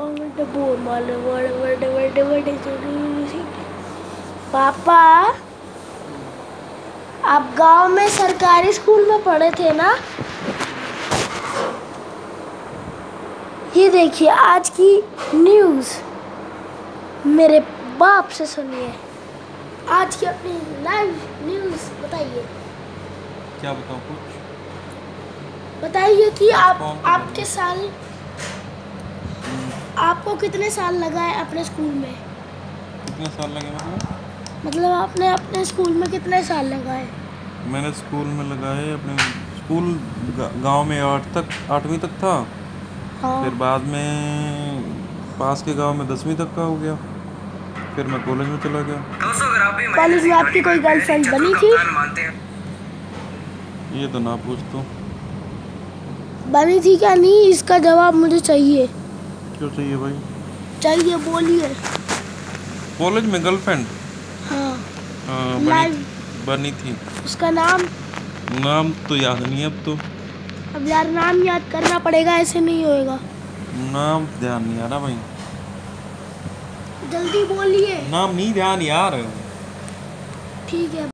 पापा, आप गांव में सरकारी स्कूल में पढ़े थे ना? ये देखिए आज की न्यूज़, मेरे बाप से सुनिए। आज की अपनी लाइव न्यूज़ बताइए। क्या बताऊँ? कुछ बताइए कि आपके साल, आपको कितने साल लगा है अपने स्कूल में? कितने साल लगे? मतलब आपने अपने स्कूल में कितने साल लगाए? मैंने स्कूल में लगाए अपने स्कूल गांव में 8वीं तक था। हाँ। फिर बाद में पास के गांव में 10वीं तक का हो गया। फिर मैं कॉलेज में चला गया। कॉलेज में आपकी कोई गर्लफ्रेंड बनी थी? ये तो ना पूछ तू। बनी थी क्या नहीं, इसका जवाब मुझे चाहिए। क्यों चाहिए भाई? चाहिए, बोलिए। कॉलेज में गर्लफ्रेंड? हाँ, बनी थी। उसका नाम तो याद नहीं है अब तो। अब यार नाम याद करना पड़ेगा, ऐसे नहीं होएगा। नाम ध्यान नहीं आ रहा भाई। जल्दी बोलिए। नाम नहीं ध्यान यार। ठीक है।